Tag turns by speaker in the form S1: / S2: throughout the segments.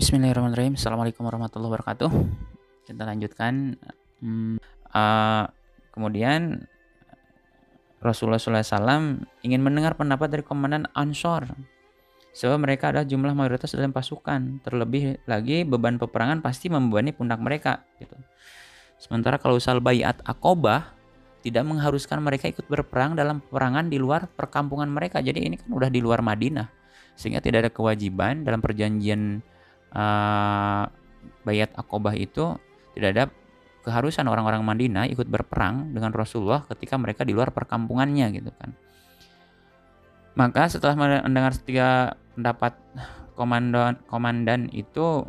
S1: Bismillahirrahmanirrahim. Assalamualaikum warahmatullahi wabarakatuh. Kita lanjutkan. Hmm, eh, Kemudian Rasulullah SAW ingin mendengar pendapat dari komandan Ansor, sebab mereka adalah jumlah mayoritas dalam pasukan. Terlebih lagi beban peperangan pasti membebani pundak mereka. Gitu. Sementara kalau usaha Baiat Aqobah tidak mengharuskan mereka ikut berperang dalam peperangan di luar perkampungan mereka. Jadi ini kan udah di luar Madinah, sehingga tidak ada kewajiban dalam perjanjian Baiat Aqobah itu, tidak ada keharusan orang-orang Madinah ikut berperang dengan Rasulullah ketika mereka di luar perkampungannya gitu kan. Maka setelah mendengar tiga pendapat komandan itu,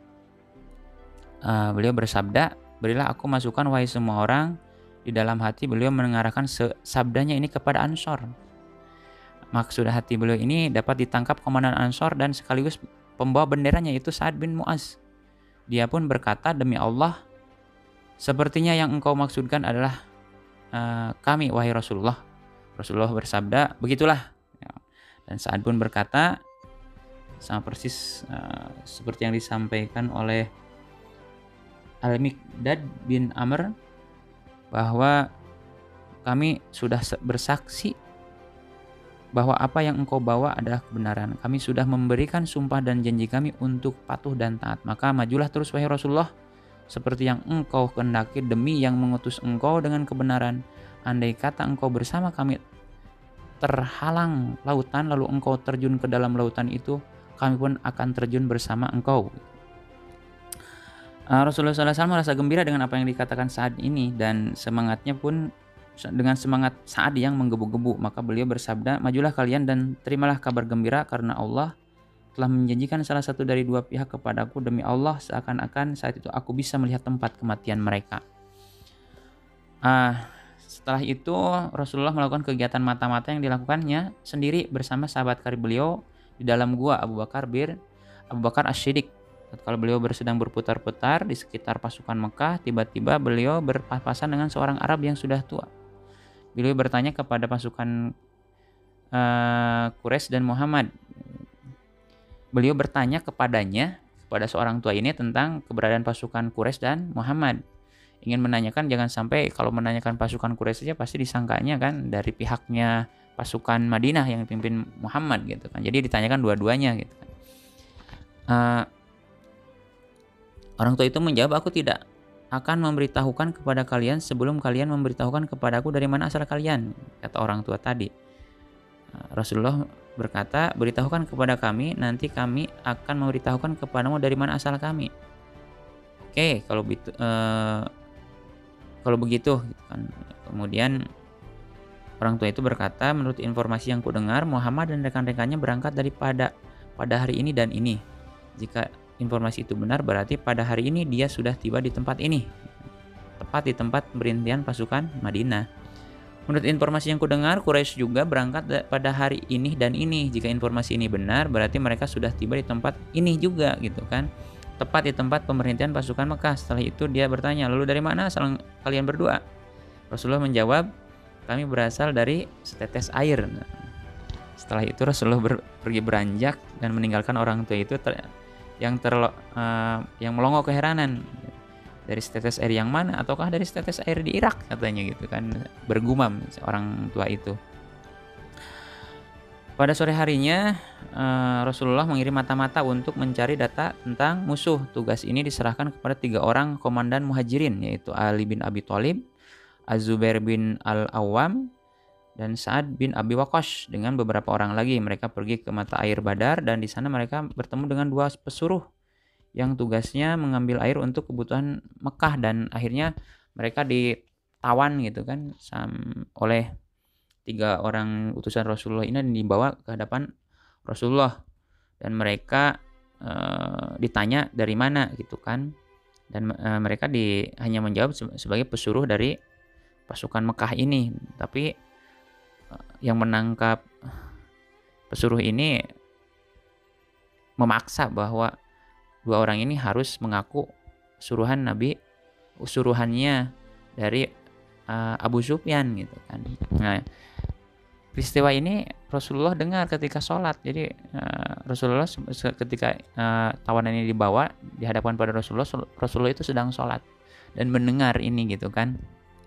S1: beliau bersabda, "Berilah aku masukan wahai semua orang." Di dalam hati beliau mengarahkan sabdanya ini kepada Ansor. Maksud hati beliau ini dapat ditangkap komandan Ansor dan sekaligus pembawa benderanya, yaitu Sa'ad bin Mu'az. Dia pun berkata, "Demi Allah, sepertinya yang engkau maksudkan adalah kami, wahai Rasulullah." Rasulullah bersabda, "Begitulah." Ya. Dan Sa'ad pun berkata, sama persis seperti yang disampaikan oleh Al-Miqdad bin Amr, bahwa kami sudah bersaksi bahwa apa yang engkau bawa adalah kebenaran. Kami sudah memberikan sumpah dan janji kami untuk patuh dan taat. Maka majulah terus wahai Rasulullah, seperti yang engkau kehendaki demi yang mengutus engkau dengan kebenaran. Andai kata engkau bersama kami terhalang lautan, lalu engkau terjun ke dalam lautan itu, kami pun akan terjun bersama engkau. Rasulullah SAW merasa gembira dengan apa yang dikatakan Sa'ad ini, dan semangatnya pun dengan semangat Sa'ad yang menggebu-gebu. Maka beliau bersabda, "Majulah kalian dan terimalah kabar gembira, karena Allah telah menjanjikan salah satu dari dua pihak kepadaku. Demi Allah, seakan-akan saat itu aku bisa melihat tempat kematian mereka." Setelah itu Rasulullah melakukan kegiatan mata-mata yang dilakukannya sendiri bersama sahabat karib beliau di dalam gua Abu Bakar As-Siddiq. Kalau beliau sedang berputar-putar di sekitar pasukan Mekah, tiba-tiba beliau berpapasan dengan seorang Arab yang sudah tua. Beliau bertanya kepada pasukan Quraisy dan Muhammad. Beliau bertanya kepada seorang tua ini tentang keberadaan pasukan Quraisy dan Muhammad. Ingin menanyakan, jangan sampai kalau menanyakan pasukan Quraisy saja pasti disangkanya kan dari pihaknya pasukan Madinah yang dipimpin Muhammad gitu kan. Jadi ditanyakan dua-duanya gitu kan. Orang tua itu menjawab, "Aku tidak akan memberitahukan kepada kalian sebelum kalian memberitahukan kepadaku dari mana asal kalian," kata orang tua tadi. Rasulullah berkata, "Beritahukan kepada kami, nanti kami akan memberitahukan kepadamu dari mana asal kami." Oke, kalau begitu gitu kan. Kemudian orang tua itu berkata, "Menurut informasi yang kudengar, Muhammad dan rekan-rekannya berangkat pada hari ini dan ini. Jika informasi itu benar, berarti pada hari ini dia sudah tiba di tempat ini, tepat di tempat pemberhentian pasukan Madinah. Menurut informasi yang kudengar, Quraisy juga berangkat pada hari ini dan ini. Jika informasi ini benar, berarti mereka sudah tiba di tempat ini juga gitu kan, tepat di tempat pemberhentian pasukan Mekah." Setelah itu dia bertanya, "Lalu dari mana asal kalian berdua?" Rasulullah menjawab, "Kami berasal dari setetes air." Setelah itu Rasulullah pergi beranjak dan meninggalkan orang tua itu yang melongo keheranan. Dari setetes air yang mana? Ataukah dari setetes air di Irak, katanya gitu kan, bergumam orang tua itu. Pada sore harinya Rasulullah mengirim mata-mata untuk mencari data tentang musuh. Tugas ini diserahkan kepada 3 orang komandan muhajirin, yaitu Ali bin Abi Thalib, Az-Zubair bin Al-Awwam, dan Sa'ad bin Abi Waqqas dengan beberapa orang lagi. Mereka pergi ke mata air Badar, dan di sana mereka bertemu dengan 2 pesuruh yang tugasnya mengambil air untuk kebutuhan Mekah, dan akhirnya mereka ditawan gitu kan oleh 3 orang utusan Rasulullah ini, dan dibawa ke hadapan Rasulullah, dan mereka ditanya dari mana gitu kan, dan mereka hanya menjawab sebagai pesuruh dari pasukan Mekah ini. Tapi yang menangkap pesuruh ini memaksa bahwa 2 orang ini harus mengaku suruhannya dari Abu Sufyan gitu kan. Nah, peristiwa ini Rasulullah dengar ketika sholat. Jadi Rasulullah ketika tawanan ini dibawa dihadapkan pada Rasulullah, Rasulullah itu sedang sholat dan mendengar ini gitu kan.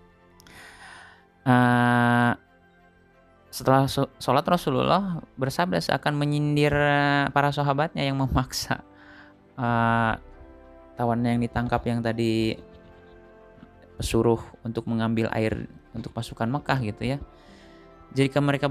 S1: Setelah sholat Rasulullah bersabda seakan menyindir para sahabatnya yang memaksa tawanan yang ditangkap yang tadi suruh untuk mengambil air untuk pasukan Mekah gitu ya. Jika mereka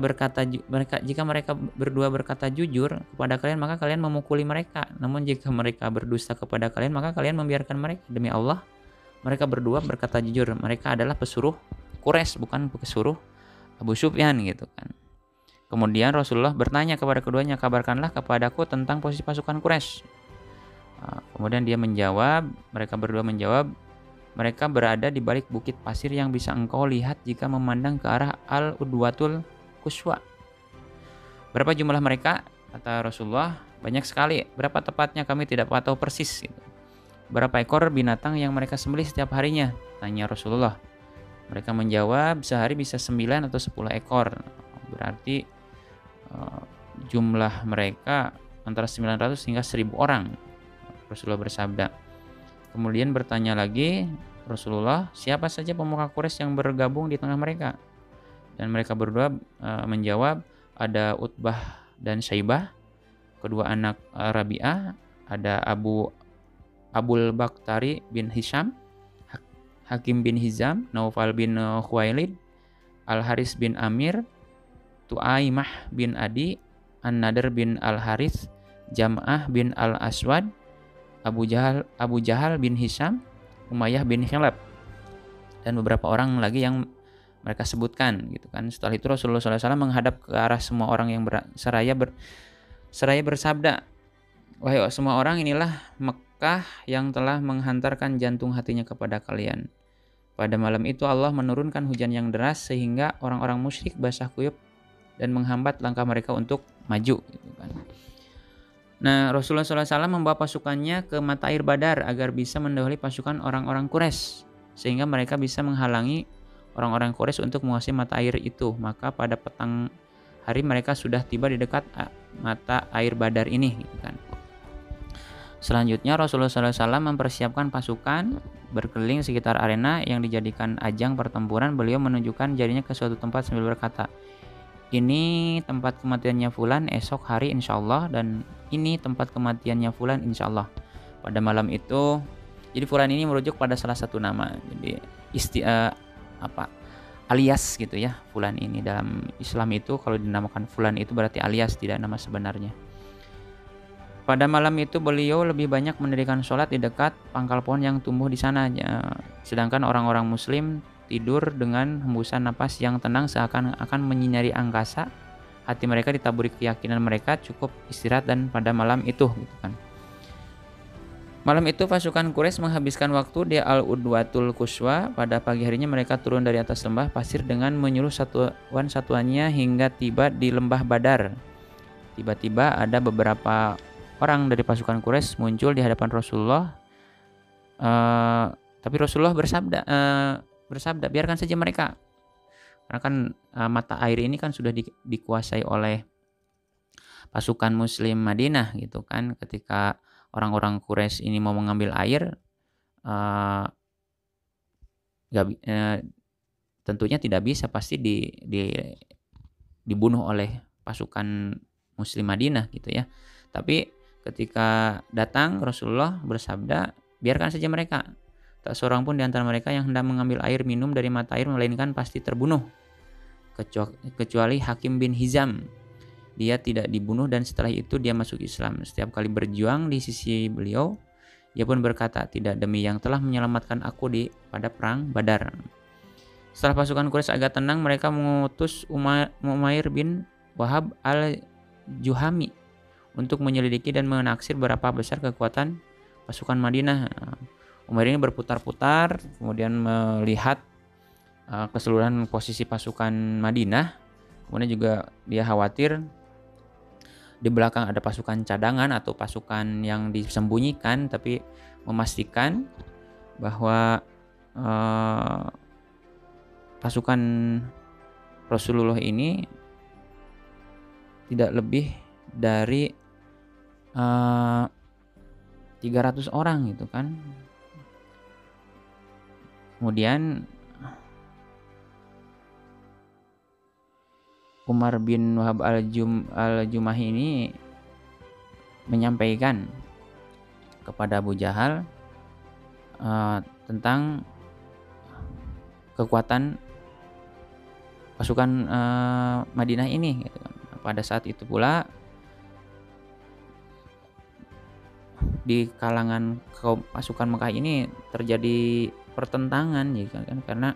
S1: berdua berkata jujur kepada kalian, maka kalian memukuli mereka. Namun jika mereka berdusta kepada kalian, maka kalian membiarkan mereka. Demi Allah, mereka berdua berkata jujur. Mereka adalah pesuruh Quraisy, bukan pesuruh Abu Sufyan gitu kan. Kemudian Rasulullah bertanya kepada keduanya, kabarkanlah kepadaku tentang posisi pasukan Quraisy. Kemudian dia menjawab, mereka berdua menjawab, mereka berada di balik bukit pasir yang bisa engkau lihat jika memandang ke arah Al-Udwatul Quswa. Berapa jumlah mereka? Kata Rasulullah, banyak sekali. Berapa tepatnya kami tidak tahu persis. Gitu. Berapa ekor binatang yang mereka sembelih setiap harinya? Tanya Rasulullah. Mereka menjawab, sehari bisa 9 atau 10 ekor. Berarti jumlah mereka antara 900 hingga 1000 orang. Rasulullah bersabda. Kemudian bertanya lagi Rasulullah, siapa saja pemuka Quraisy yang bergabung di tengah mereka? Dan mereka berdua menjawab, ada Utbah dan Syaibah, kedua anak Rabi'ah, ada Abul Bakhtari bin Hisham, Hakim bin Hizam, Naufal bin Khuwailid, Al-Haris bin Amir, Tu'aimah bin Adi, An-Nadr bin Al-Harith, Jam'ah bin Al-Aswad, Abu Jahal bin Hisham, Umayyah bin Khilab, dan beberapa orang lagi yang mereka sebutkan gitu kan. Setelah itu Rasulullah SAW menghadap ke arah semua orang yang seraya bersabda, wahai semua orang, inilah Mekah yang telah menghantarkan jantung hatinya kepada kalian. Pada malam itu Allah menurunkan hujan yang deras sehingga orang-orang musyrik basah kuyup dan menghambat langkah mereka untuk maju gitu kan. Nah, Rasulullah SAW membawa pasukannya ke mata air Badar agar bisa mendahului pasukan orang-orang Quraisy, sehingga mereka bisa menghalangi orang-orang Quraisy untuk menguasai mata air itu. Maka pada petang hari mereka sudah tiba di dekat mata air Badar ini, gitu kan. Selanjutnya Rasulullah SAW mempersiapkan pasukan berkeliling sekitar arena yang dijadikan ajang pertempuran. Beliau menunjukkan jarinya ke suatu tempat sambil berkata, ini tempat kematiannya Fulan esok hari insyaallah, dan ini tempat kematiannya Fulan insyaallah. Pada malam itu, jadi Fulan ini merujuk pada salah satu nama. Jadi alias gitu ya. Fulan ini dalam Islam itu kalau dinamakan Fulan itu berarti alias, tidak nama sebenarnya. Pada malam itu beliau lebih banyak mendirikan sholat di dekat pangkal pohon yang tumbuh di sana. Sedangkan orang-orang muslim tidur dengan hembusan napas yang tenang seakan akan menyinari angkasa. Hati mereka ditaburi keyakinan mereka cukup istirahat dan pada malam itu gitu kan. Malam itu pasukan Quraisy menghabiskan waktu di Al-Udwatul Quswa. Pada pagi harinya mereka turun dari atas lembah pasir dengan menyuruh satuan-satuannya hingga tiba di lembah Badar. Tiba-tiba ada beberapa orang dari pasukan Quraisy muncul di hadapan Rasulullah. Tapi Rasulullah bersabda, biarkan saja mereka. Karena kan mata air ini kan sudah dikuasai oleh pasukan Muslim Madinah gitu kan. Ketika orang-orang Quraisy ini mau mengambil air, tentunya tidak bisa, pasti dibunuh oleh pasukan Muslim Madinah gitu ya. Tapi ketika datang Rasulullah bersabda, biarkan saja mereka. Tak seorang pun di antara mereka yang hendak mengambil air minum dari mata air melainkan pasti terbunuh, kecuali Hakim bin Hizam. Dia tidak dibunuh dan setelah itu dia masuk Islam. Setiap kali berjuang di sisi beliau, dia pun berkata, tidak demi yang telah menyelamatkan aku pada perang Badar. Setelah pasukan Quraisy agak tenang, mereka mengutus Umair bin Wahab al-Juhami untuk menyelidiki dan menaksir berapa besar kekuatan pasukan Madinah. Umair ini berputar-putar, kemudian melihat keseluruhan posisi pasukan Madinah. Kemudian juga dia khawatir di belakang ada pasukan cadangan atau pasukan yang disembunyikan, tapi memastikan bahwa pasukan Rasulullah ini tidak lebih dari 300 orang gitu kan. Kemudian Umar bin Wahab al-Jumahi ini menyampaikan kepada Abu Jahal tentang kekuatan pasukan Madinah ini gitu kan. Pada saat itu pula di kalangan pasukan Mekah ini terjadi pertentangan gitu kan, karena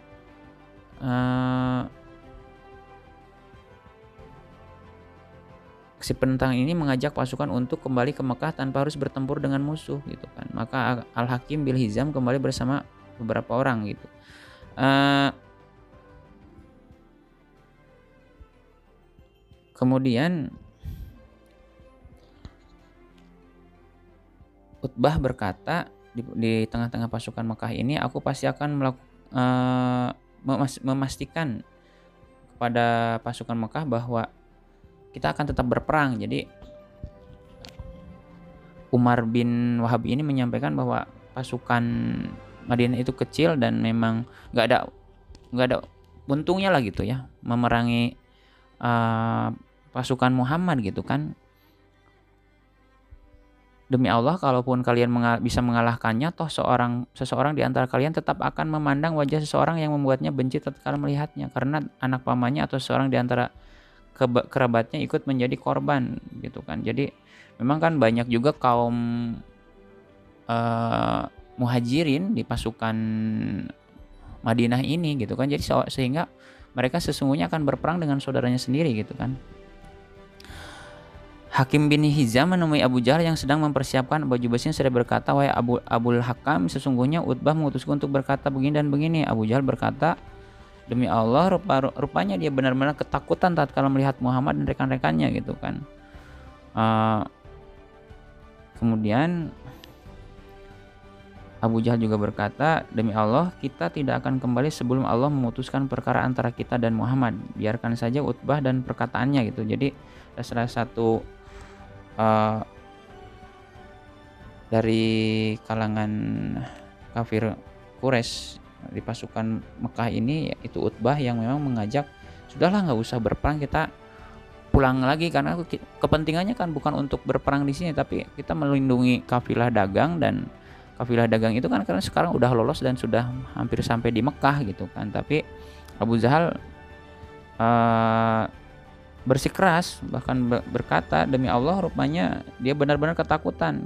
S1: si penentang ini mengajak pasukan untuk kembali ke Mekah tanpa harus bertempur dengan musuh gitu kan. Maka Al-Hakim bil Hizam kembali bersama beberapa orang gitu. Kemudian Utbah berkata di tengah-tengah pasukan Mekah ini, aku pasti akan memastikan kepada pasukan Mekah bahwa kita akan tetap berperang. Jadi Umar bin Wahab ini menyampaikan bahwa pasukan Madinah itu kecil dan memang nggak ada untungnya lah gitu ya memerangi pasukan Muhammad gitu kan. Demi Allah, kalaupun kalian bisa mengalahkannya, toh seseorang di antara kalian tetap akan memandang wajah seseorang yang membuatnya benci tatkala melihatnya, karena anak pamannya atau seseorang di antara kerabatnya ikut menjadi korban gitu kan. Jadi memang kan banyak juga kaum muhajirin di pasukan Madinah ini gitu kan. Jadi sehingga mereka sesungguhnya akan berperang dengan saudaranya sendiri gitu kan. Hakim bin Hizam menemui Abu Jahal yang sedang mempersiapkan baju besinya. Seraya berkata, wahai Abul Hakam, sesungguhnya Utbah mengutusku untuk berkata begini dan begini. Abu Jahal berkata, demi Allah, rupanya dia benar-benar ketakutan tatkala melihat Muhammad dan rekan-rekannya gitu kan. Kemudian Abu Jahal juga berkata, demi Allah, kita tidak akan kembali sebelum Allah memutuskan perkara antara kita dan Muhammad. Biarkan saja Utbah dan perkataannya gitu. Jadi salah satu dari kalangan kafir Quraisy di pasukan Mekah ini, yaitu Utbah, yang memang mengajak, sudahlah nggak usah berperang, kita pulang lagi, karena kepentingannya kan bukan untuk berperang di sini, tapi kita melindungi kafilah dagang, dan kafilah dagang itu kan karena sekarang udah lolos dan sudah hampir sampai di Mekah gitu kan. Tapi Abu Jahal bersikeras, bahkan berkata, demi Allah, rupanya dia benar-benar ketakutan.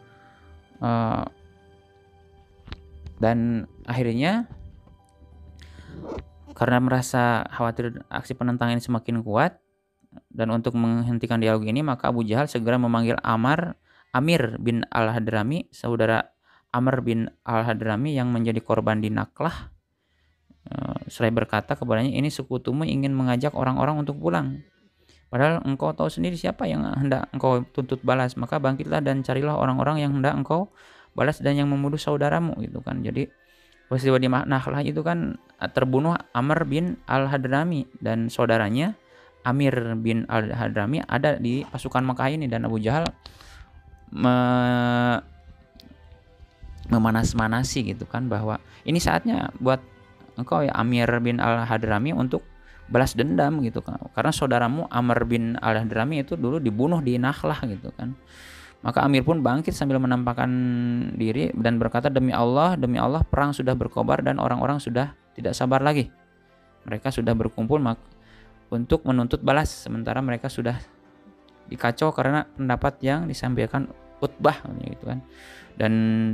S1: Dan akhirnya karena merasa khawatir aksi penentangan ini semakin kuat, dan untuk menghentikan dialog ini, maka Abu Jahal segera memanggil Amir bin Al-Hadrami, saudara Amr bin Al-Hadrami yang menjadi korban di Naklah. Seraya berkata kepadanya, ini sekutumu ingin mengajak orang-orang untuk pulang, padahal engkau tahu sendiri siapa yang hendak engkau tuntut balas. Maka bangkitlah dan carilah orang-orang yang hendak engkau balas dan yang membunuh saudaramu gitu kan. Jadi peristiwa di Naklah itu kan terbunuh Amr bin Al-Hadrami, dan saudaranya Amir bin Al-Hadrami ada di pasukan Mekah ini. Dan Abu Jahal memanas-manasi gitu kan, bahwa ini saatnya buat engkau ya Amir bin Al-Hadrami untuk balas dendam gitu kan, karena saudaramu Amr bin Al-Hadrami itu dulu dibunuh di Naklah gitu kan. Maka Amir pun bangkit sambil menampakkan diri dan berkata, demi Allah, perang sudah berkobar dan orang-orang sudah tidak sabar lagi. Mereka sudah berkumpul untuk menuntut balas, sementara mereka sudah dikacau karena pendapat yang disampaikan Utbah gitu kan. Dan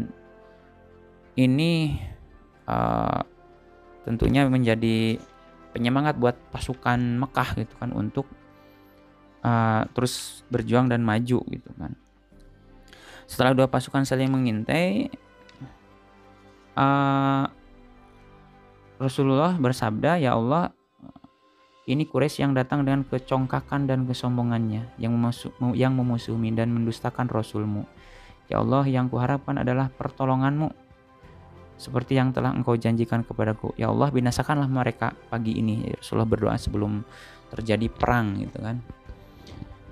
S1: ini tentunya menjadi penyemangat buat pasukan Mekah gitu kan, untuk terus berjuang dan maju gitu kan. Setelah dua pasukan saling mengintai, Rasulullah bersabda, ya Allah, ini Quraisy yang datang dengan kecongkakan dan kesombongannya, yang memusuhi dan mendustakan Rasulmu. Ya Allah, yang kuharapkan adalah pertolonganmu, seperti yang telah engkau janjikan kepadaku. Ya Allah, binasakanlah mereka pagi ini. Rasulullah berdoa sebelum terjadi perang gitu kan.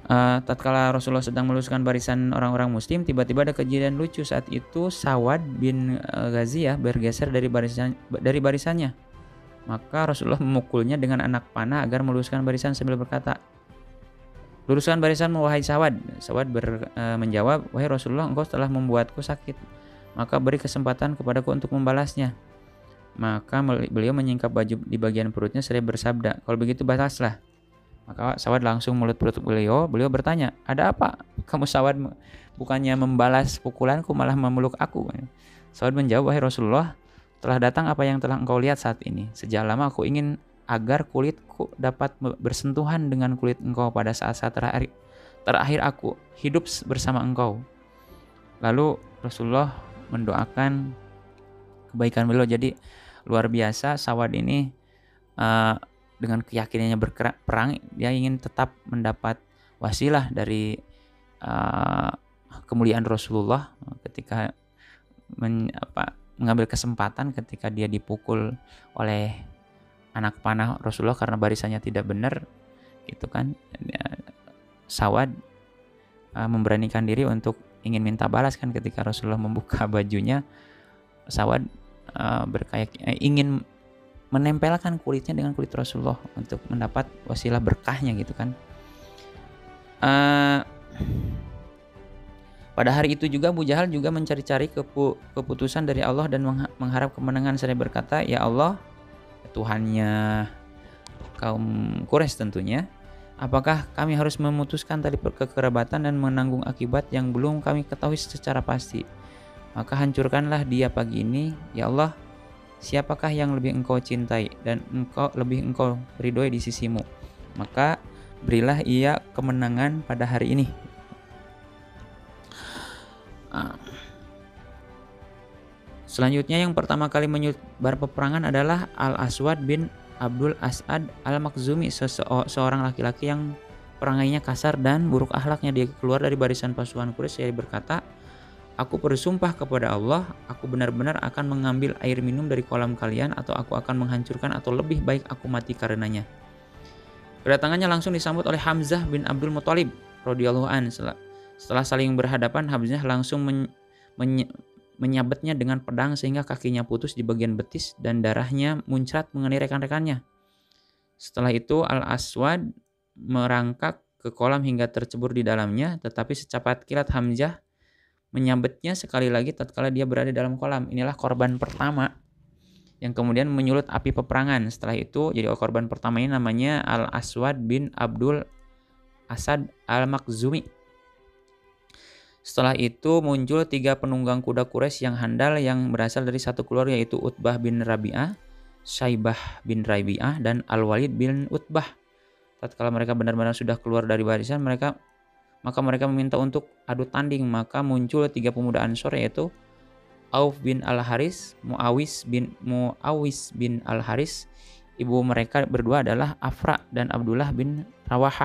S1: Tatkala Rasulullah sedang meluruskan barisan orang-orang muslim, tiba-tiba ada kejadian lucu. Saat itu Sawad bin Ghaziyah bergeser dari barisannya. Maka Rasulullah memukulnya dengan anak panah agar meluruskan barisan sambil berkata, "Luruskan barisanmu wahai Sawad." Sawad menjawab, "Wahai Rasulullah, engkau telah membuatku sakit. Maka beri kesempatan kepadaku untuk membalasnya." Maka beliau menyingkap baju di bagian perutnya seraya bersabda, "Kalau begitu balaslah." Maka Sawad langsung mulut perut beliau bertanya, "Ada apa? Kamu Sawad bukannya membalas pukulanku malah memeluk aku?" Sawad menjawab, "Wahai Rasulullah, telah datang apa yang telah engkau lihat saat ini. Sejak lama aku ingin agar kulitku dapat bersentuhan dengan kulit engkau pada saat-saat terakhir aku hidup bersama engkau." Lalu Rasulullah mendoakan kebaikan beliau. Jadi luar biasa Sawad ini dengan keyakinannya berperang, dia ingin tetap mendapat wasilah dari kemuliaan Rasulullah ketika mengambil kesempatan ketika dia dipukul oleh anak panah Rasulullah karena barisannya tidak benar, gitu kan. Sawad memberanikan diri untuk ingin minta balas kan ketika Rasulullah membuka bajunya. Sawad ingin menempelkan kulitnya dengan kulit Rasulullah untuk mendapat wasilah berkahnya, gitu kan. Pada hari itu juga Abu Jahal juga mencari-cari keputusan dari Allah dan mengharap kemenangan seraya berkata, "Ya Allah, Tuhannya kaum Quraisy tentunya, apakah kami harus memutuskan tali kekerabatan dan menanggung akibat yang belum kami ketahui secara pasti? Maka hancurkanlah dia pagi ini, ya Allah. Siapakah yang lebih engkau cintai dan lebih engkau ridhoi di sisimu? Maka berilah ia kemenangan pada hari ini." Selanjutnya yang pertama kali menyebar peperangan adalah Al-Aswad bin Abdul As'ad Al-Makhzumi, seorang laki-laki yang perangainya kasar dan buruk akhlaknya. Dia keluar dari barisan pasukan Quraisy dan berkata, "Aku bersumpah kepada Allah, aku benar-benar akan mengambil air minum dari kolam kalian, atau aku akan menghancurkan, atau lebih baik aku mati karenanya." Kedatangannya langsung disambut oleh Hamzah bin Abdul Muthalib radhiyallahu an. Setelah saling berhadapan, Hamzah langsung menyabetnya dengan pedang sehingga kakinya putus di bagian betis dan darahnya muncrat mengenai rekan-rekannya. Setelah itu Al-Aswad merangkak ke kolam hingga tercebur di dalamnya, tetapi secepat kilat Hamzah menyabetnya sekali lagi tatkala dia berada dalam kolam. Inilah korban pertama yang kemudian menyulut api peperangan. Setelah itu, jadi korban pertama ini namanya Al-Aswad bin Abdul Asad Al-Makhzumi. Setelah itu muncul 3 penunggang kuda Quraisy yang handal yang berasal dari satu keluarga, yaitu Utbah bin Rabi'ah, Syaibah bin Rabi'ah, dan Al-Walid bin Utbah. Tatkala mereka benar-benar sudah keluar dari barisan maka mereka meminta untuk adu tanding. Maka muncul 3 pemuda Ansor, yaitu Auf bin Al-Haris, Muawis bin Al-Haris. Ibu mereka berdua adalah Afra dan Abdullah bin Rawahah.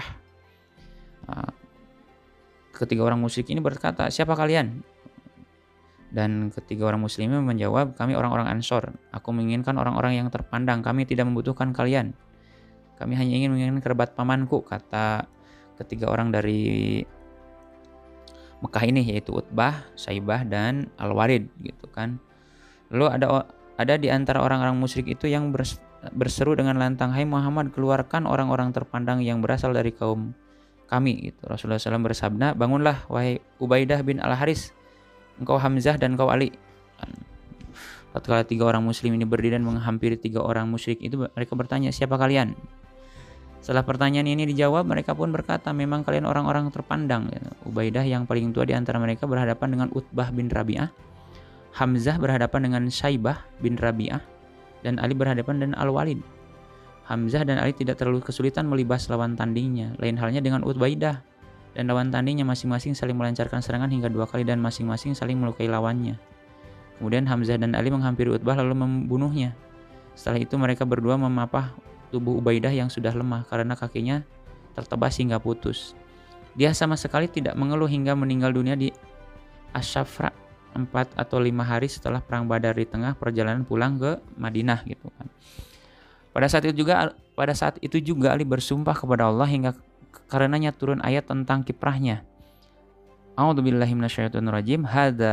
S1: Ketiga orang musyrik ini berkata, "Siapa kalian?" Dan ketiga orang muslimnya menjawab, "Kami orang-orang Ansor. Aku menginginkan orang-orang yang terpandang. Kami tidak membutuhkan kalian. Kami hanya ingin kerabat pamanku," kata ketiga orang dari Mekah ini, yaitu Utbah, Syaibah, dan Al-Walid, gitu kan. Lalu ada di antara orang-orang musyrik itu yang berseru dengan lantang, "Hai Muhammad, keluarkan orang-orang terpandang yang berasal dari kaum kami." Gitu. Rasulullah SAW bersabda, "Bangunlah wahai Ubaidah bin Al-Haris, engkau Hamzah dan engkau Ali." Tatkala 3 orang muslim ini berdiri dan menghampiri 3 orang musyrik itu, mereka bertanya, "Siapa kalian?" Setelah pertanyaan ini dijawab, mereka pun berkata, "Memang kalian orang-orang terpandang." Ubaidah yang paling tua di antara mereka berhadapan dengan Utbah bin Rabi'ah, Hamzah berhadapan dengan Syaibah bin Rabi'ah, dan Ali berhadapan dengan Al-Walid. Hamzah dan Ali tidak terlalu kesulitan melibas lawan tandingnya. Lain halnya dengan Ubaidah dan lawan tandingnya, masing-masing saling melancarkan serangan hingga 2 kali dan masing-masing saling melukai lawannya. Kemudian Hamzah dan Ali menghampiri Utbah lalu membunuhnya. Setelah itu mereka berdua memapah tubuh Ubaidah yang sudah lemah karena kakinya tertebas hingga putus. Dia sama sekali tidak mengeluh hingga meninggal dunia di Asyafra 4 atau 5 hari setelah perang Badar di tengah perjalanan pulang ke Madinah, gitu kan. Pada saat itu juga Ali bersumpah kepada Allah hingga karenanya turun ayat tentang kiprahnya. A'udzubillahi minasyaitonirrajim.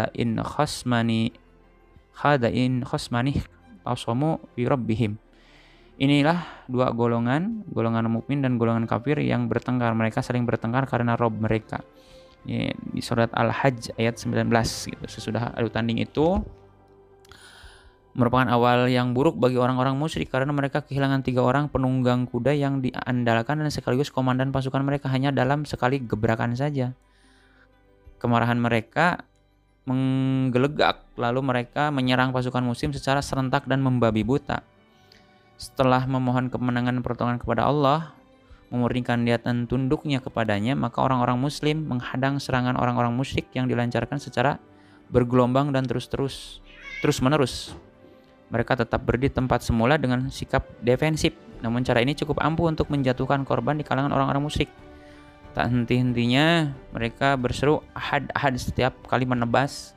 S1: Hada in khosmani tasamu bi rabbihim. Inilah dua golongan mukmin dan golongan kafir yang bertengkar. Mereka saling bertengkar karena Rob mereka. Ini di surat Al-Hajj ayat 19 gitu. Sesudah adu tanding itu merupakan awal yang buruk bagi orang-orang musyrik karena mereka kehilangan 3 orang penunggang kuda yang diandalkan dan sekaligus komandan pasukan mereka hanya dalam sekali gebrakan saja. Kemarahan mereka menggelegak, lalu mereka menyerang pasukan muslim secara serentak dan membabi buta. Setelah memohon kemenangan pertolongan kepada Allah, memurnikan niatan tunduknya kepadanya, maka orang-orang muslim menghadang serangan orang-orang musyrik yang dilancarkan secara bergelombang dan terus-menerus. Mereka tetap berdiri tempat semula dengan sikap defensif, namun cara ini cukup ampuh untuk menjatuhkan korban di kalangan orang-orang musyrik. Tak henti-hentinya mereka berseru ahad-ahad setiap kali menebas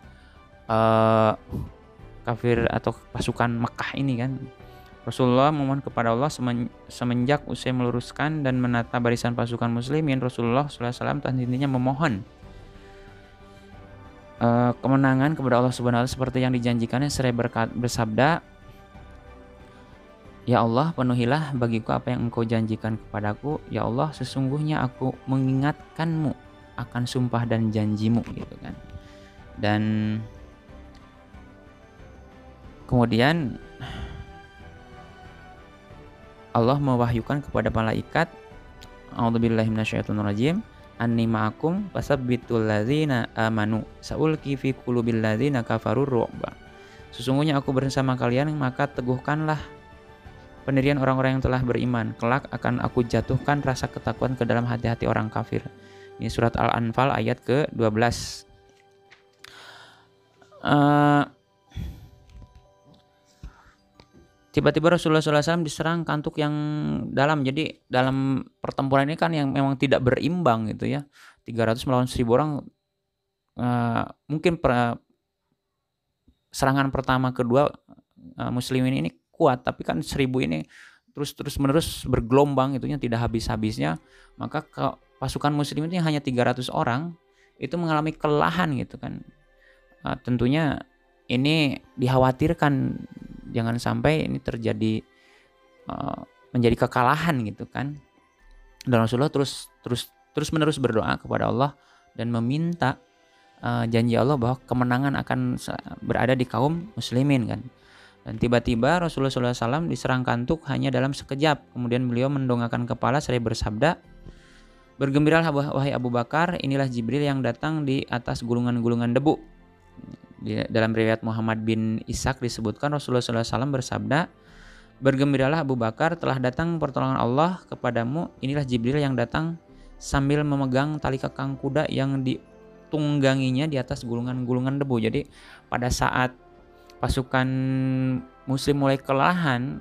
S1: kafir atau pasukan Makkah ini kan. Rasulullah memohon kepada Allah semenjak usai meluruskan dan menata barisan pasukan muslimin. Rasulullah SAW tak henti-hentinya memohon kemenangan kepada Allah Subhanahu wa taala seperti yang dijanjikannya seraya bersabda, "Ya Allah, penuhilah bagiku apa yang Engkau janjikan kepadaku. Ya Allah, sesungguhnya aku mengingatkanmu akan sumpah dan janjimu," gitu kan. Dan kemudian Allah mewahyukan kepada malaikat, "A'udzubillahi minasyaitonirrajim. Anni ma'akum fasabbitul ladzina amanu saulqi fi qulubil ladzina kafaru ru'ba." Sesungguhnya aku bersama kalian, maka teguhkanlah pendirian orang-orang yang telah beriman. Kelak akan aku jatuhkan rasa ketakutan ke dalam hati-hati orang kafir. Ini surat Al-Anfal ayat ke-12. Tiba-tiba Rasulullah SAW diserang kantuk yang dalam. Jadi dalam pertempuran ini kan yang memang tidak berimbang gitu ya. 300 melawan 1000 orang. Mungkin serangan pertama kedua muslimin ini kuat, tapi kan 1000 ini terus menerus bergelombang itunya tidak habis-habisnya, maka pasukan muslim ini hanya 300 orang itu mengalami kelelahan gitu kan. Tentunya ini dikhawatirkan jangan sampai ini terjadi menjadi kekalahan gitu kan. Dan Rasulullah terus menerus berdoa kepada Allah dan meminta janji Allah bahwa kemenangan akan berada di kaum muslimin kan. Dan tiba-tiba Rasulullah SAW diserang kantuk hanya dalam sekejap. Kemudian beliau mendongakkan kepala seraya bersabda, "Bergembiralah wahai Abu Bakar, inilah Jibril yang datang di atas gulungan-gulungan debu." Dalam riwayat Muhammad bin Ishaq disebutkan Rasulullah SAW bersabda, "Bergembiralah Abu Bakar, telah datang pertolongan Allah kepadamu. Inilah Jibril yang datang sambil memegang tali kekang kuda yang ditungganginya di atas gulungan-gulungan debu." Jadi pada saat pasukan muslim mulai kelelahan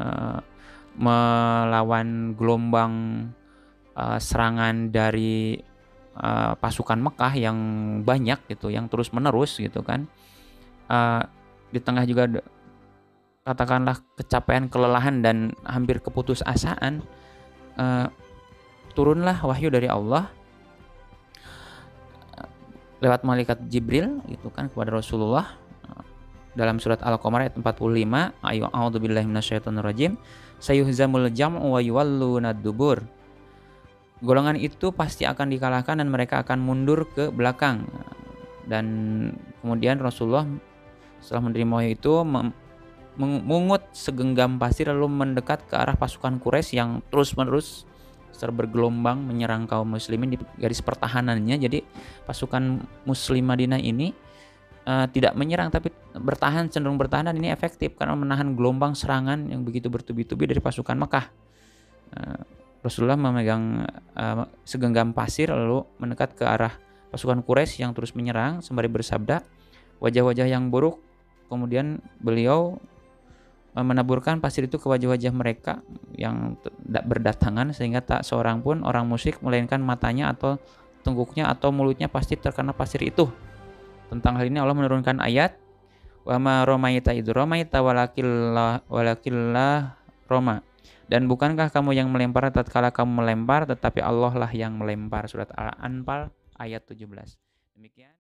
S1: melawan gelombang serangan dari pasukan Mekah yang banyak gitu, yang terus menerus gitu kan, di tengah juga katakanlah kecapean, kelelahan dan hampir keputusasaan, turunlah wahyu dari Allah lewat malaikat Jibril gitu kan kepada Rasulullah. Dalam surat Al-Qamar ayat 45, a'udzubillahi minasyaitonirrajim, sayuhzamul jam'u wa yuwalluna dubur. Golongan itu pasti akan dikalahkan dan mereka akan mundur ke belakang. Dan kemudian Rasulullah setelah menerima wahyu itu mengungut segenggam pasir lalu mendekat ke arah pasukan Quraisy yang terus-menerus secara bergelombang menyerang kaum muslimin di garis pertahanannya. Jadi pasukan muslim Madinah ini tidak menyerang tapi cenderung bertahan, dan ini efektif karena menahan gelombang serangan yang begitu bertubi-tubi dari pasukan Mekah. Rasulullah memegang segenggam pasir lalu mendekat ke arah pasukan Quraisy yang terus menyerang sembari bersabda, wajah-wajah yang buruk. Kemudian beliau menaburkan pasir itu ke wajah-wajah mereka yang berdatangan sehingga tak seorang pun orang musyrik melainkan matanya atau tengkuknya atau mulutnya pasti terkena pasir itu. Tentang hal ini Allah menurunkan ayat, "Wa ma ramaita idh ramaita walakillah rama." Dan bukankah kamu yang melempar tatkala kamu melempar, tetapi Allah lah yang melempar. Surat Al-Anfal ayat 17. Demikian.